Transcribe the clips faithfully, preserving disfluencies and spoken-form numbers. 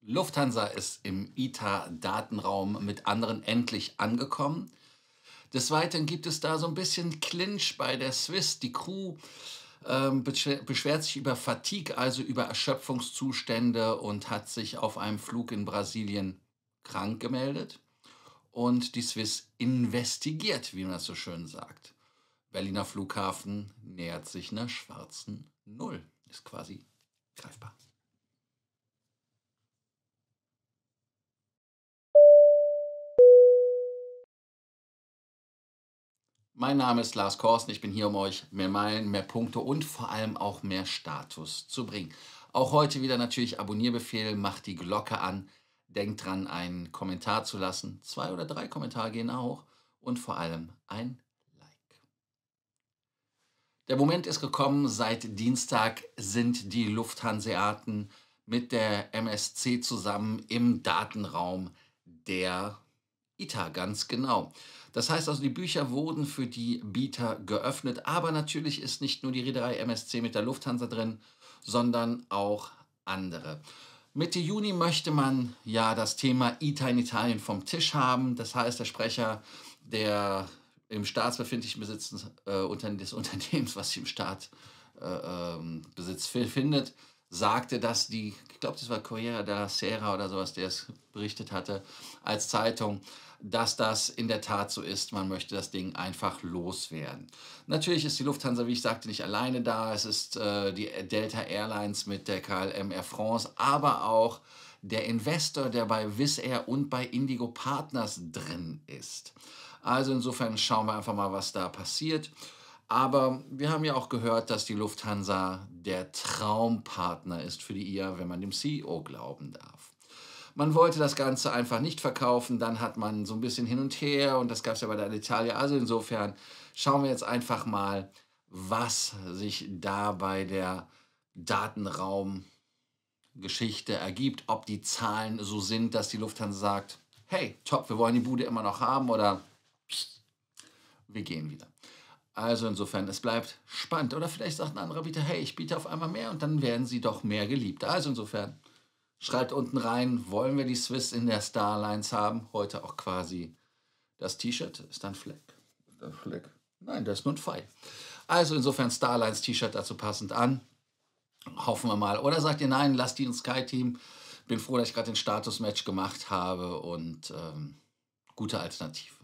Lufthansa ist im I T A-Datenraum mit anderen endlich angekommen. Des Weiteren gibt es da so ein bisschen Clinch bei der Swiss. Die Crew ähm, beschwer beschwert sich über Fatigue, also über Erschöpfungszustände und hat sich auf einem Flug in Brasilien krank gemeldet. Und die Swiss investigiert, wie man das so schön sagt. Berliner Flughafen nähert sich einer schwarzen Null. Ist quasi greifbar. Mein Name ist Lars Korsten. Ich bin hier, um euch mehr Meilen, mehr Punkte und vor allem auch mehr Status zu bringen. Auch heute wieder natürlich Abonnierbefehl, macht die Glocke an, denkt dran, einen Kommentar zu lassen. Zwei oder drei Kommentare gehen auch und vor allem ein Like. Der Moment ist gekommen, seit Dienstag sind die Lufthanseaten mit der M S C zusammen im Datenraum der I T A, ganz genau. Das heißt also, die Bücher wurden für die Bieter geöffnet, aber natürlich ist nicht nur die Reederei M S C mit der Lufthansa drin, sondern auch andere. Mitte Juni möchte man ja das Thema I T A in Italien vom Tisch haben. Das heißt, der Sprecher der im staatsbefindlichen Besitz äh, unter, des Unternehmens, was sich im Staatsbesitz äh, ähm, Besitz findet, sagte, dass die, ich glaube, das war Corriere della Sera oder sowas, der es berichtet hatte, als Zeitung, dass das in der Tat so ist. Man möchte das Ding einfach loswerden. Natürlich ist die Lufthansa, wie ich sagte, nicht alleine da. Es ist äh, die Delta Airlines mit der K L M Air France, aber auch der Investor, der bei Wizz Air und bei Indigo Partners drin ist. Also insofern schauen wir einfach mal, was da passiert. Aber wir haben ja auch gehört, dass die Lufthansa der Traumpartner ist für die I A, wenn man dem C E O glauben darf. Man wollte das Ganze einfach nicht verkaufen, dann hat man so ein bisschen hin und her und das gab es ja bei der Alitalia. Also insofern schauen wir jetzt einfach mal, was sich da bei der Datenraumgeschichte ergibt, ob die Zahlen so sind, dass die Lufthansa sagt, hey, top, wir wollen die Bude immer noch haben oder pst, wir gehen wieder. Also insofern, es bleibt spannend. Oder vielleicht sagt ein anderer Bieter, hey, ich biete auf einmal mehr und dann werden sie doch mehr geliebt. Also insofern, schreibt unten rein, wollen wir die Swiss in der Starlines haben? Heute auch quasi das T-Shirt. Ist da ein Fleck? Ist da ein Fleck? Nein, da ist nur ein Pfeil. Also insofern Starlines T-Shirt dazu passend an. Hoffen wir mal. Oder sagt ihr, nein, lasst die ins Sky-Team. Bin froh, dass ich gerade den Status-Match gemacht habe und ähm, gute Alternative.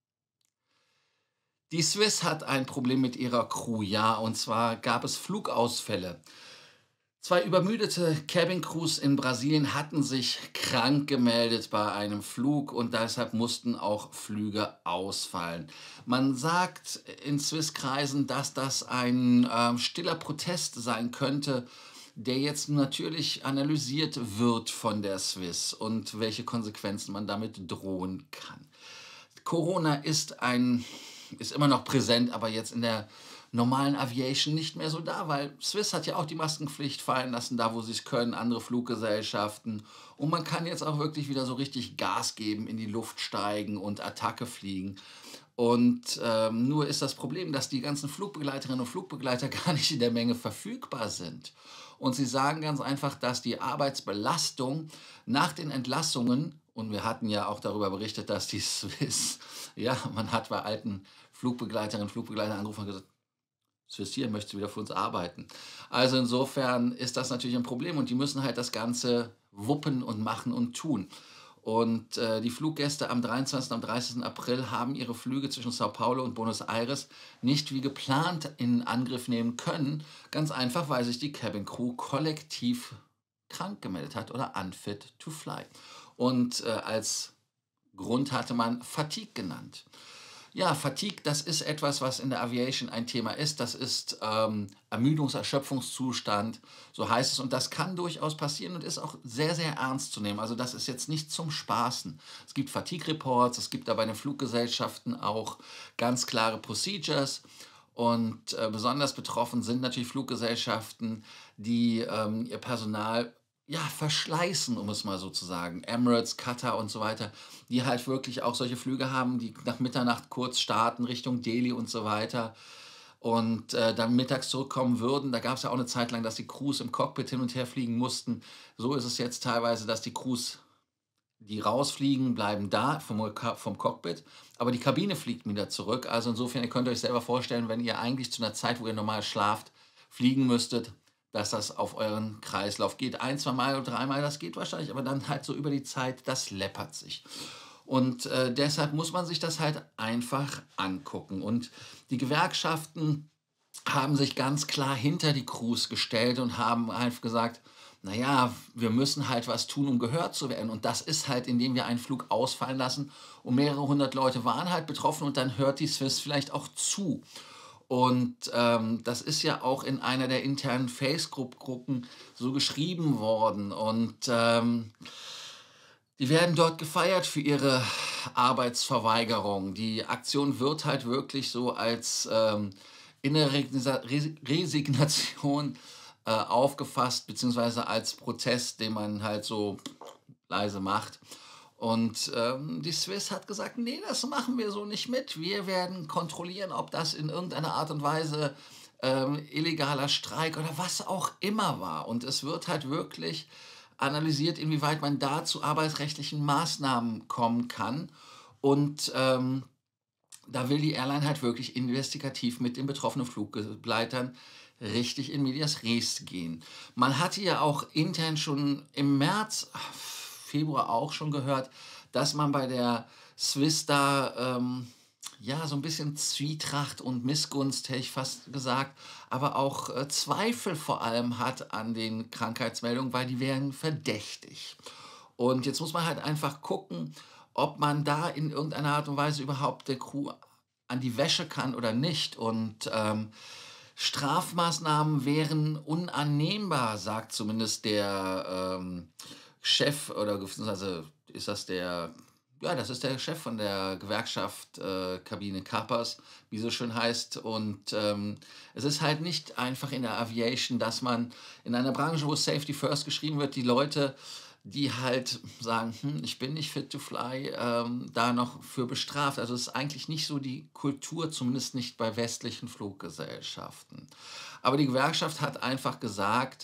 Die Swiss hat ein Problem mit ihrer Crew, ja, und zwar gab es Flugausfälle. Zwei übermüdete Cabin-Crews in Brasilien hatten sich krank gemeldet bei einem Flug und deshalb mussten auch Flüge ausfallen. Man sagt in Swiss-Kreisen, dass das ein äh, stiller Protest sein könnte, der jetzt natürlich analysiert wird von der Swiss und welche Konsequenzen man damit drohen kann. Corona ist ein ist immer noch präsent, aber jetzt in der normalen Aviation nicht mehr so da, weil Swiss hat ja auch die Maskenpflicht fallen lassen, da wo sie es können, andere Fluggesellschaften. Und man kann jetzt auch wirklich wieder so richtig Gas geben, in die Luft steigen und Attacke fliegen. Und ähm, nur ist das Problem, dass die ganzen Flugbegleiterinnen und Flugbegleiter gar nicht in der Menge verfügbar sind. Und sie sagen ganz einfach, dass die Arbeitsbelastung nach den Entlassungen, und wir hatten ja auch darüber berichtet, dass die Swiss, ja, man hat bei alten Flugbegleiterinnen und Flugbegleitern angerufen und gesagt, Swiss hier möchte wieder für uns arbeiten. Also insofern ist das natürlich ein Problem und die müssen halt das Ganze wuppen und machen und tun. Und äh, die Fluggäste am dreiundzwanzigsten und am dreißigsten April haben ihre Flüge zwischen Sao Paulo und Buenos Aires nicht wie geplant in Angriff nehmen können. Ganz einfach, weil sich die Cabin Crew kollektiv krank gemeldet hat oder unfit to fly. Und äh, als Grund hatte man Fatigue genannt. Ja, Fatigue, das ist etwas, was in der Aviation ein Thema ist. Das ist ähm, Ermüdungs-, Erschöpfungszustand, so heißt es. Und das kann durchaus passieren und ist auch sehr, sehr ernst zu nehmen. Also das ist jetzt nicht zum Spaßen. Es gibt Fatigue-Reports, es gibt da bei den Fluggesellschaften auch ganz klare Procedures. Und äh, besonders betroffen sind natürlich Fluggesellschaften, die ähm, ihr Personal ja, verschleißen, um es mal so zu sagen. Emirates, Qatar und so weiter, die halt wirklich auch solche Flüge haben, die nach Mitternacht kurz starten Richtung Delhi und so weiter. und äh, dann mittags zurückkommen würden. Da gab es ja auch eine Zeit lang, dass die Crews im Cockpit hin und her fliegen mussten. So ist es jetzt teilweise, dass die Crews, die rausfliegen, bleiben da vom, Ka- vom Cockpit, aber die Kabine fliegt wieder zurück. Also insofern, ihr könnt euch selber vorstellen, wenn ihr eigentlich zu einer Zeit, wo ihr normal schlaft, fliegen müsstet, dass das auf euren Kreislauf geht. Ein, zwei Mal oder dreimal, das geht wahrscheinlich, aber dann halt so über die Zeit, das läppert sich. Und äh, deshalb muss man sich das halt einfach angucken. Und die Gewerkschaften haben sich ganz klar hinter die Crews gestellt und haben einfach gesagt, naja, wir müssen halt was tun, um gehört zu werden. Und das ist halt, indem wir einen Flug ausfallen lassen. Und mehrere hundert Leute waren halt betroffen und dann hört die Swiss vielleicht auch zu. Und ähm, das ist ja auch in einer der internen Facebook-Gruppen so geschrieben worden. Und ähm, die werden dort gefeiert für ihre Arbeitsverweigerung. Die Aktion wird halt wirklich so als ähm, innere Resigna- Resi- Resignation äh, aufgefasst, beziehungsweise als Protest, den man halt so leise macht. Und ähm, die Swiss hat gesagt, nee, das machen wir so nicht mit. Wir werden kontrollieren, ob das in irgendeiner Art und Weise ähm, illegaler Streik oder was auch immer war. Und es wird halt wirklich analysiert, inwieweit man da zu arbeitsrechtlichen Maßnahmen kommen kann. Und ähm, da will die Airline halt wirklich investigativ mit den betroffenen Flugbegleitern richtig in medias res gehen. Man hatte ja auch intern schon im März, Februar auch schon gehört, dass man bei der Swiss da ähm, ja so ein bisschen Zwietracht und Missgunst, hätte ich fast gesagt, aber auch äh, Zweifel vor allem hat an den Krankheitsmeldungen, weil die wären verdächtig. Und jetzt muss man halt einfach gucken, ob man da in irgendeiner Art und Weise überhaupt der Crew an die Wäsche kann oder nicht. Und ähm, Strafmaßnahmen wären unannehmbar, sagt zumindest der ähm, Chef oder beziehungsweise ist das der, ja, das ist der Chef von der Gewerkschaft äh, Kabine Kapers, wie so schön heißt. Und ähm, es ist halt nicht einfach in der Aviation, dass man in einer Branche, wo Safety First geschrieben wird, die Leute, die halt sagen, hm, ich bin nicht fit to fly, ähm, da noch für bestraft. Also es ist eigentlich nicht so die Kultur, zumindest nicht bei westlichen Fluggesellschaften. Aber die Gewerkschaft hat einfach gesagt,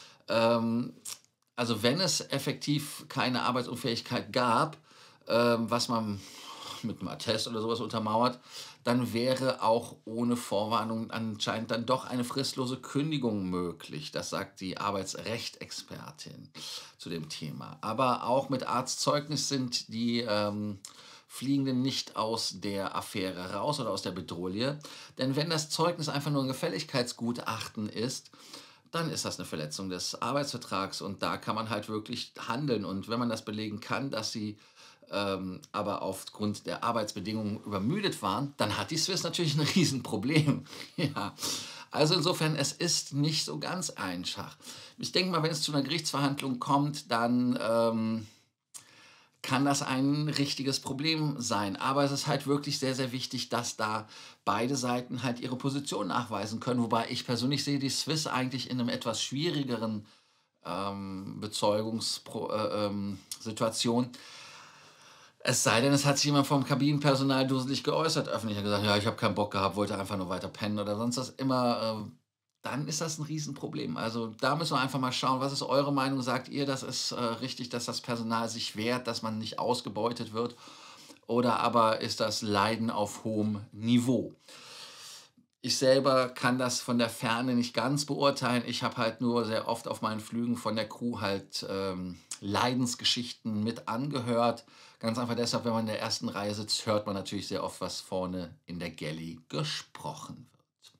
ähm, also wenn es effektiv keine Arbeitsunfähigkeit gab, ähm, was man mit einem Attest oder sowas untermauert, dann wäre auch ohne Vorwarnung anscheinend dann doch eine fristlose Kündigung möglich. Das sagt die Arbeitsrechtexpertin zu dem Thema. Aber auch mit Arztzeugnis sind die ähm, Fliegenden nicht aus der Affäre raus oder aus der Bedrohung. Denn wenn das Zeugnis einfach nur ein Gefälligkeitsgutachten ist, dann ist das eine Verletzung des Arbeitsvertrags und da kann man halt wirklich handeln. Und wenn man das belegen kann, dass sie ähm, aber aufgrund der Arbeitsbedingungen übermüdet waren, dann hat die Swiss natürlich ein Riesenproblem. Ja. Also insofern, es ist nicht so ganz einfach. Ich denke mal, wenn es zu einer Gerichtsverhandlung kommt, dann ähm, kann das ein richtiges Problem sein. Aber es ist halt wirklich sehr, sehr wichtig, dass da beide Seiten halt ihre Position nachweisen können. Wobei ich persönlich sehe die Swiss eigentlich in einem etwas schwierigeren ähm, Bezeugungssituation. Äh, Situation. Es sei denn, es hat sich jemand vom Kabinenpersonal dusselig geäußert, öffentlich hat gesagt, ja, ich habe keinen Bock gehabt, wollte einfach nur weiter pennen oder sonst was immer. Äh, dann ist das ein Riesenproblem. Also da müssen wir einfach mal schauen, was ist eure Meinung? Sagt ihr, das ist äh, richtig, dass das Personal sich wehrt, dass man nicht ausgebeutet wird? Oder aber ist das Leiden auf hohem Niveau? Ich selber kann das von der Ferne nicht ganz beurteilen. Ich habe halt nur sehr oft auf meinen Flügen von der Crew halt ähm, Leidensgeschichten mit angehört. Ganz einfach deshalb, wenn man in der ersten Reihe sitzt, hört man natürlich sehr oft, was vorne in der Galley gesprochen wird.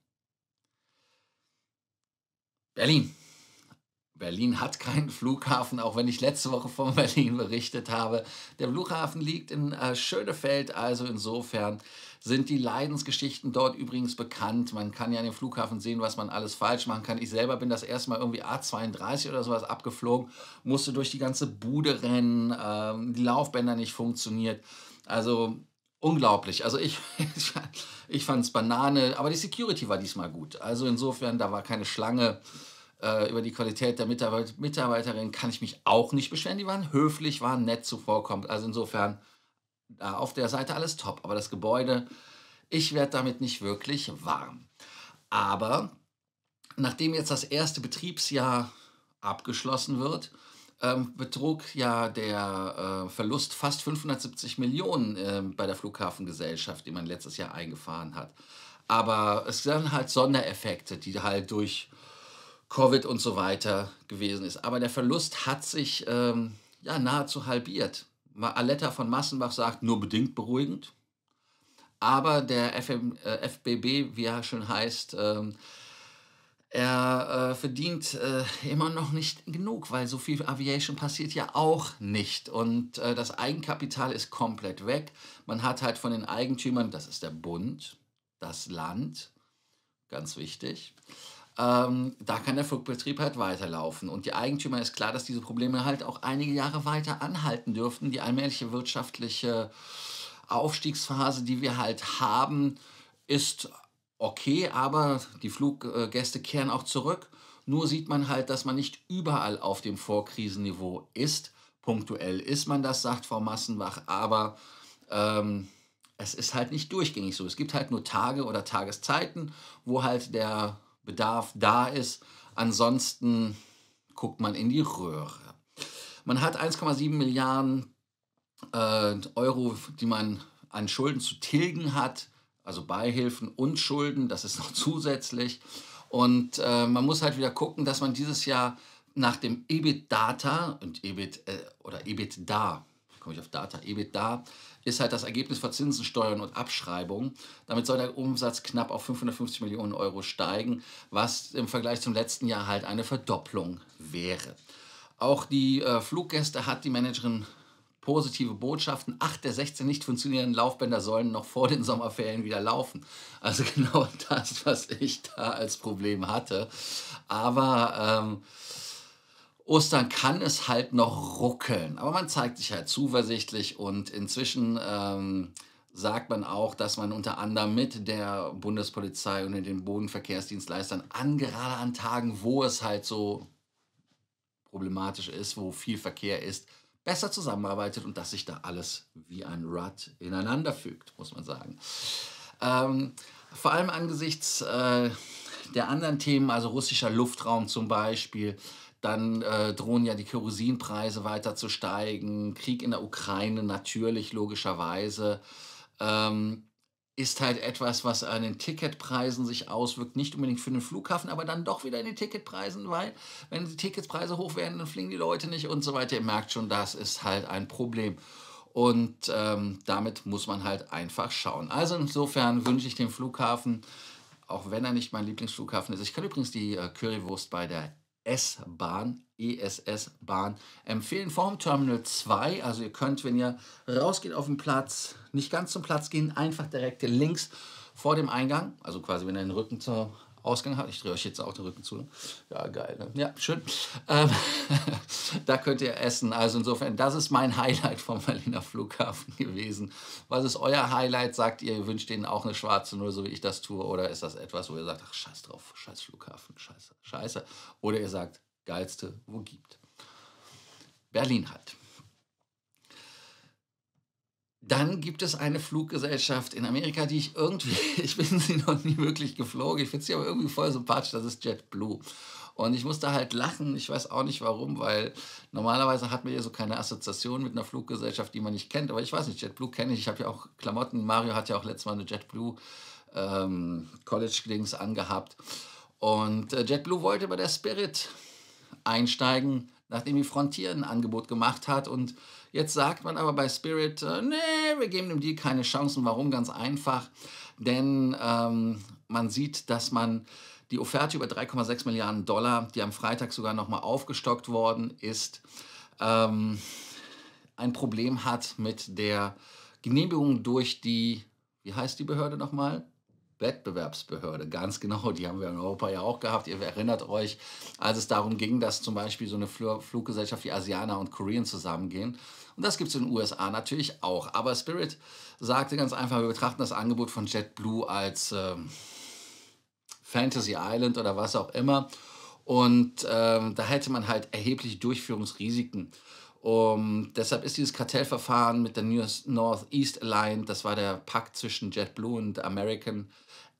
Berlin. Berlin hat keinen Flughafen, auch wenn ich letzte Woche von Berlin berichtet habe. Der Flughafen liegt in äh, Schönefeld, also insofern sind die Leidensgeschichten dort übrigens bekannt. Man kann ja an dem Flughafen sehen, was man alles falsch machen kann. Ich selber bin das erste Mal irgendwie A zweiunddreißig oder sowas abgeflogen, musste durch die ganze Bude rennen, ähm, die Laufbänder nicht funktioniert. Also unglaublich. Also ich, ich fand es Banane, aber die Security war diesmal gut. Also insofern, da war keine Schlange. Äh, über die Qualität der Mitarbeit Mitarbeiterin kann ich mich auch nicht beschweren. Die waren höflich, waren nett zuvorkommend. Also insofern, da auf der Seite alles top. Aber das Gebäude, ich werde damit nicht wirklich warm. Aber nachdem jetzt das erste Betriebsjahr abgeschlossen wird, ähm, betrug ja der äh, Verlust fast fünfhundertsiebzig Millionen ähm, bei der Flughafengesellschaft, die man letztes Jahr eingefahren hat. Aber es sind halt Sondereffekte, die halt durch Covid und so weiter gewesen ist. Aber der Verlust hat sich ähm, ja nahezu halbiert. Ma Aletta von Massenbach sagt: „Nur bedingt beruhigend." Aber der F M äh, F B B, wie er schön heißt, ähm, er, äh, verdient, äh, immer noch nicht genug, weil so viel Aviation passiert ja auch nicht. Und, äh, das Eigenkapital ist komplett weg. Man hat halt von den Eigentümern, das ist der Bund, das Land, ganz wichtig, ähm, da kann der Flugbetrieb halt weiterlaufen. Und die Eigentümer ist klar, dass diese Probleme halt auch einige Jahre weiter anhalten dürften. Die allmähliche wirtschaftliche Aufstiegsphase, die wir halt haben, ist okay, aber die Fluggäste kehren auch zurück. Nur sieht man halt, dass man nicht überall auf dem Vorkrisenniveau ist. Punktuell ist man das, sagt Frau Massenbach, aber ähm, es ist halt nicht durchgängig so. Es gibt halt nur Tage oder Tageszeiten, wo halt der Bedarf da ist. Ansonsten guckt man in die Röhre. Man hat eins Komma sieben Milliarden äh, Euro, die man an Schulden zu tilgen hat, also Beihilfen und Schulden, das ist noch zusätzlich. Und äh, man muss halt wieder gucken, dass man dieses Jahr nach dem EBITDA und EBIT äh, oder EBITDA, wie komme ich auf Data, EBITDA ist halt das Ergebnis vor Zinsen, Steuern und Abschreibungen. Damit soll der Umsatz knapp auf fünfhundertfünfzig Millionen Euro steigen, was im Vergleich zum letzten Jahr halt eine Verdopplung wäre. Auch die äh, Fluggäste hat die Managerin positive Botschaften. Acht der sechzehn nicht funktionierenden Laufbänder sollen noch vor den Sommerferien wieder laufen. Also genau das, was ich da als Problem hatte. Aber ähm, Ostern kann es halt noch ruckeln. Aber man zeigt sich halt zuversichtlich und inzwischen ähm, sagt man auch, dass man unter anderem mit der Bundespolizei und den Bodenverkehrsdienstleistern an, gerade an Tagen, wo es halt so problematisch ist, wo viel Verkehr ist, besser zusammenarbeitet und dass sich da alles wie ein Rad ineinander fügt, muss man sagen. Ähm, vor allem angesichts äh, der anderen Themen, also russischer Luftraum zum Beispiel, dann äh, drohen ja die Kerosinpreise weiter zu steigen, Krieg in der Ukraine natürlich logischerweise. Ähm, ist halt etwas, was an den Ticketpreisen sich auswirkt, nicht unbedingt für den Flughafen, aber dann doch wieder in den Ticketpreisen, weil wenn die Ticketpreise hoch werden, dann fliegen die Leute nicht und so weiter. Ihr merkt schon, das ist halt ein Problem. Und ähm, damit muss man halt einfach schauen. Also insofern wünsche ich dem Flughafen, auch wenn er nicht mein Lieblingsflughafen ist. Ich kann übrigens die äh, Currywurst bei der S-Bahn, E S S-Bahn empfehlen vom Terminal zwei. Also ihr könnt, wenn ihr rausgeht auf den Platz, nicht ganz zum Platz gehen, einfach direkt links vor dem Eingang, also quasi wenn ihr den Rücken zum Ausgang habt. Ich drehe euch jetzt auch den Rücken zu. Ne? Ja, geil. Ne? Ja, schön. Ähm, da könnt ihr essen. Also insofern, das ist mein Highlight vom Berliner Flughafen gewesen. Was ist euer Highlight? Sagt ihr, ihr wünscht Ihnen auch eine schwarze Null, so wie ich das tue? Oder ist das etwas, wo ihr sagt, ach, scheiß drauf, scheiß Flughafen, scheiße, scheiße? Oder ihr sagt, geilste, wo gibt? Berlin halt. Dann gibt es eine Fluggesellschaft in Amerika, die ich irgendwie, ich bin sie noch nie wirklich geflogen, ich finde sie aber irgendwie voll sympathisch, das ist JetBlue. Und ich musste halt lachen, ich weiß auch nicht warum, weil normalerweise hat man ja so keine Assoziation mit einer Fluggesellschaft, die man nicht kennt. Aber ich weiß nicht, JetBlue kenne ich, ich habe ja auch Klamotten, Mario hat ja auch letztes Mal eine JetBlue ähm, College-Dings angehabt. Und äh, JetBlue wollte bei der Spirit einsteigen, nachdem die Frontier ein Angebot gemacht hat. Und jetzt sagt man aber bei Spirit, äh, nee, wir geben dem Deal keine Chancen. Warum? Ganz einfach. Denn ähm, man sieht, dass man die Offerte über drei Komma sechs Milliarden Dollar, die am Freitag sogar nochmal aufgestockt worden ist, ähm, ein Problem hat mit der Genehmigung durch die, wie heißt die Behörde nochmal? Wettbewerbsbehörde, ganz genau, die haben wir in Europa ja auch gehabt. Ihr erinnert euch, als es darum ging, dass zum Beispiel so eine Fl Fluggesellschaft wie Asiana und Korean zusammengehen. Und das gibt es in den U S A natürlich auch. Aber Spirit sagte ganz einfach, wir betrachten das Angebot von JetBlue als ähm, Fantasy Island oder was auch immer. Und ähm, da hätte man halt erhebliche Durchführungsrisiken. Um, deshalb ist dieses Kartellverfahren mit der Northeast Alliance, das war der Pakt zwischen JetBlue und American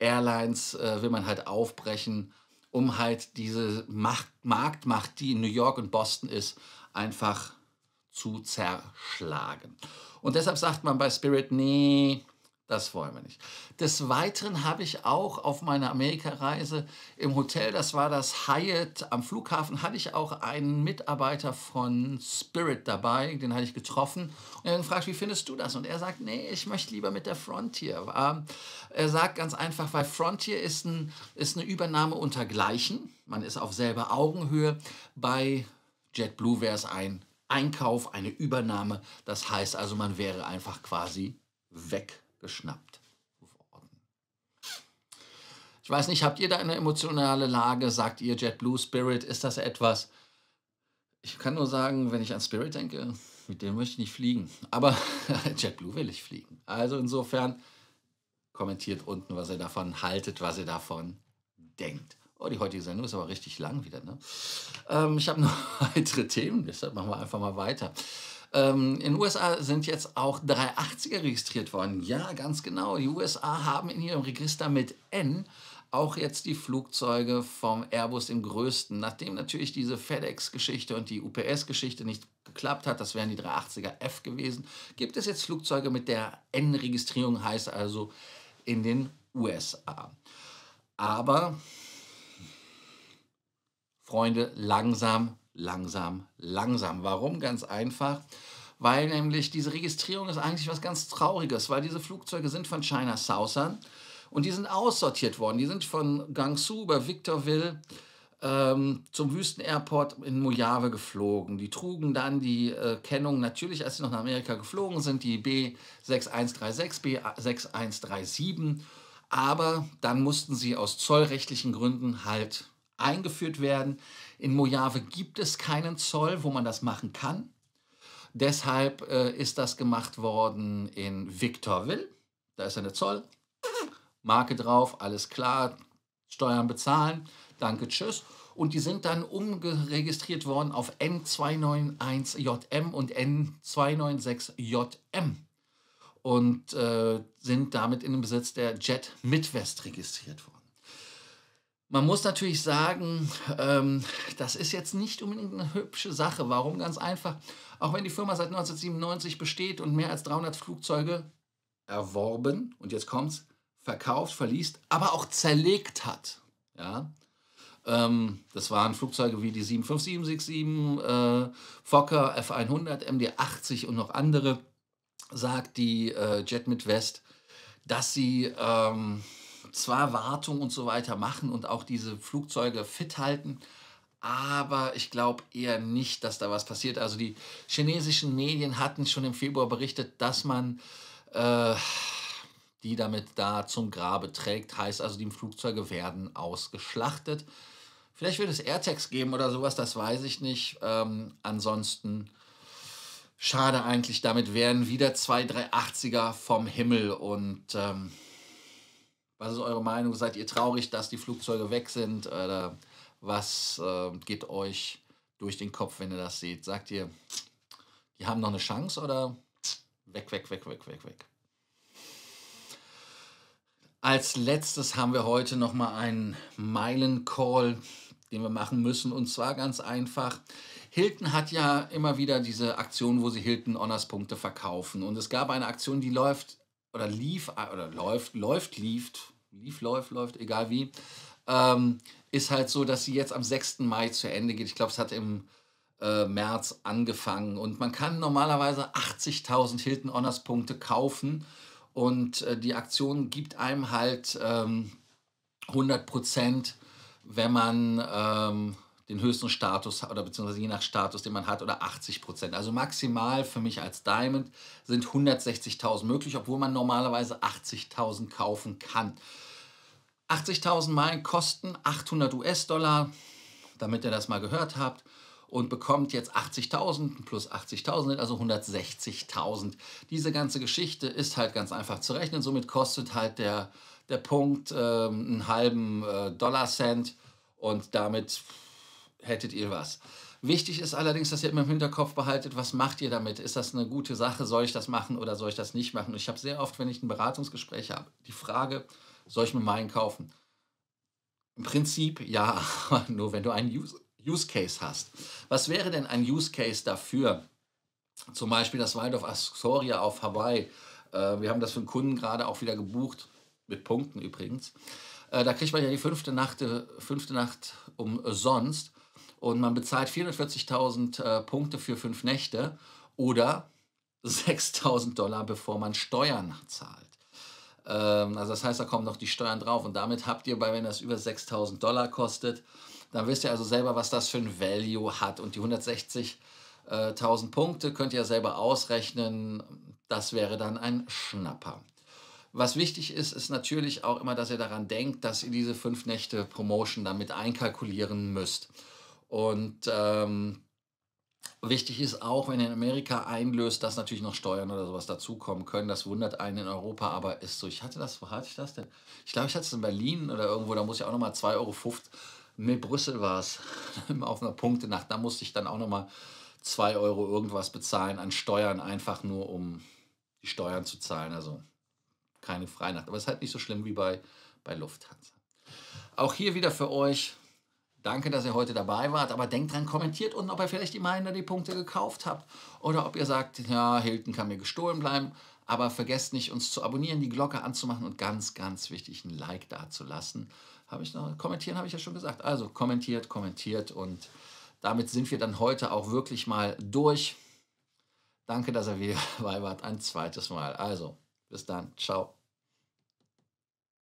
Airlines äh, will man halt aufbrechen, um halt diese Macht, Marktmacht, die in New York und Boston ist, einfach zu zerschlagen. Und deshalb sagt man bei Spirit, nee, das wollen wir nicht. Des Weiteren habe ich auch auf meiner Amerikareise im Hotel, das war das Hyatt am Flughafen, hatte ich auch einen Mitarbeiter von Spirit dabei, den hatte ich getroffen. Und er hat gefragt, wie findest du das? Und er sagt, nee, ich möchte lieber mit der Frontier. Ähm, er sagt ganz einfach, weil Frontier ist, ein, ist eine Übernahme unter Gleichen. Man ist auf selber Augenhöhe. Bei JetBlue wäre es ein Einkauf, eine Übernahme. Das heißt also, man wäre einfach quasi weggeschnappt worden. Ich weiß nicht, habt ihr da eine emotionale Lage? Sagt ihr JetBlue, Spirit? Ist das etwas? Ich kann nur sagen, wenn ich an Spirit denke, mit dem möchte ich nicht fliegen. Aber JetBlue will ich fliegen. Also insofern kommentiert unten, was ihr davon haltet, was ihr davon denkt. Oh, die heutige Sendung ist aber richtig lang wieder, ne? Ähm, ich habe noch weitere Themen, deshalb machen wir einfach mal weiter. Ähm, in den U S A sind jetzt auch dreihundertachtziger registriert worden. Ja, ganz genau. Die U S A haben in ihrem Register mit N auch jetzt die Flugzeuge vom Airbus im größten. Nachdem natürlich diese FedEx-Geschichte und die U P S-Geschichte nicht geklappt hat, das wären die dreihundertachtziger F gewesen, gibt es jetzt Flugzeuge mit der N-Registrierung, heißt also in den U S A. Aber, Freunde, langsam, langsam, langsam. Warum? Ganz einfach, weil nämlich diese Registrierung ist eigentlich was ganz Trauriges, weil diese Flugzeuge sind von China Southern und die sind aussortiert worden. Die sind von Guangzhou über Victorville ähm, zum Wüsten-Airport in Mojave geflogen. Die trugen dann die äh, Kennung, natürlich, als sie noch nach Amerika geflogen sind, die B sechs eins drei sechs, B sechs eins drei sieben. Aber dann mussten sie aus zollrechtlichen Gründen halt eingeführt werden. In Mojave gibt es keinen Zoll, wo man das machen kann. Deshalb äh, ist das gemacht worden in Victorville. Da ist eine Zollmarke drauf, alles klar, Steuern bezahlen, danke, tschüss. Und die sind dann umgeregistriert worden auf N zweihunderteinundneunzig J M und N zweihundertsechsundneunzig J M. Und äh, sind damit in den Besitz der Jet Midwest registriert worden. Man muss natürlich sagen, ähm, das ist jetzt nicht unbedingt eine hübsche Sache. Warum? Ganz einfach. Auch wenn die Firma seit neunzehnhundertsiebenundneunzig besteht und mehr als dreihundert Flugzeuge erworben, und jetzt kommt's, verkauft, verliest, aber auch zerlegt hat. Ja? Ähm, das waren Flugzeuge wie die sieben fünf sieben sechs sieben, äh, Fokker F hundert, M D achtzig und noch andere, sagt die äh, Jet Midwest, dass sie ähm, zwar Wartung und so weiter machen und auch diese Flugzeuge fit halten, aber ich glaube eher nicht, dass da was passiert. Also die chinesischen Medien hatten schon im Februar berichtet, dass man äh, die damit da zum Grabe trägt. Heißt also, die Flugzeuge werden ausgeschlachtet. Vielleicht wird es AirTags geben oder sowas, das weiß ich nicht. Ähm, ansonsten schade eigentlich, damit wären wieder zwei dreihundertachtziger vom Himmel. Und ähm, was ist eure Meinung? Seid ihr traurig, dass die Flugzeuge weg sind? Oder was äh, geht euch durch den Kopf, wenn ihr das seht? Sagt ihr, die haben noch eine Chance oder weg, weg, weg, weg, weg, weg? Als letztes haben wir heute nochmal einen Meilen-Call, den wir machen müssen. Und zwar ganz einfach. Hilton hat ja immer wieder diese Aktion, wo sie Hilton Honors Punkte verkaufen. Und es gab eine Aktion, die läuft oder lief, oder läuft, läuft, lief, lief, läuft, läuft, egal wie, ähm, ist halt so, dass sie jetzt am sechsten Mai zu Ende geht. Ich glaube, es hat im äh, März angefangen. Und man kann normalerweise achtzigtausend Hilton Honors Punkte kaufen. Und äh, die Aktion gibt einem halt ähm, hundert Prozent, wenn man ähm, den höchsten Status hat, oder beziehungsweise je nach Status, den man hat, oder achtzig Prozent. Also maximal für mich als Diamond sind hundertsechzigtausend möglich, obwohl man normalerweise achtzigtausend kaufen kann. achtzigtausend Meilen kosten achthundert US-Dollar, damit ihr das mal gehört habt, und bekommt jetzt achtzigtausend plus achtzigtausend, also hundertsechzigtausend. Diese ganze Geschichte ist halt ganz einfach zu rechnen. Somit kostet halt der, der Punkt äh, einen halben äh, Dollar-Cent und damit hättet ihr was. Wichtig ist allerdings, dass ihr immer im Hinterkopf behaltet, was macht ihr damit? Ist das eine gute Sache? Soll ich das machen oder soll ich das nicht machen? Und ich habe sehr oft, wenn ich ein Beratungsgespräch habe, die Frage, Soll ich mir meinen kaufen? Im Prinzip ja, aber nur wenn du einen Use Use Case hast. Was wäre denn ein Use Case dafür? Zum Beispiel das Waldorf Astoria auf Hawaii. Äh, wir haben das für 'n Kunden gerade auch wieder gebucht, mit Punkten übrigens. Äh, da kriegt man ja die fünfte Nacht äh, fünfte Nacht umsonst und man bezahlt vierundvierzigtausend, äh, Punkte für fünf Nächte oder sechstausend Dollar, bevor man Steuern zahlt. Ähm, also das heißt, da kommen noch die Steuern drauf und damit habt ihr bei wenn das über sechstausend Dollar kostet, dann wisst ihr also selber, was das für 'n Value hat und die hundertsechzig äh, tausend Punkte könnt ihr ja selber ausrechnen. Das wäre dann ein Schnapper. Was wichtig ist, ist natürlich auch immer, dass ihr daran denkt, dass ihr diese fünf Nächte Promotion dann mit einkalkulieren müsst. Und, ähm, wichtig ist auch, wenn ihr in Amerika einlöst, dass natürlich noch Steuern oder so was dazukommen können. Das wundert einen in Europa, aber ist so. Ich hatte das wo hatte ich das denn? Ich glaube, ich hatte es in Berlin oder irgendwo, da muss ich auch noch mal zwei Euro fuft ne, Brüssel war's, auf 'ner Punktenacht. Da musste ich dann auch noch mal zwei Euro irgendwas bezahlen an Steuern, einfach nur um die Steuern zu zahlen, also keine Freinacht. Aber ist halt nicht so schlimm wie bei bei Lufthansa. Auch hier wieder für euch, danke, dass ihr heute dabei wart, aber denkt dran, kommentiert unten, ob ihr vielleicht immerhin die Punkte gekauft habt oder ob ihr sagt: „Ja, Hilton kann mir gestohlen bleiben.“ Aber vergesst nicht, uns zu abonnieren, die Glocke anzumachen und ganz, ganz wichtig, 'n Like dazulassen. Habe ich noch kommentieren habe ich ja schon gesagt. Also kommentiert, kommentiert und damit sind wir dann heute auch wirklich mal durch. Danke, dass ihr wieder dabei wart, ein zweites Mal. Also, bis dann. Tschau.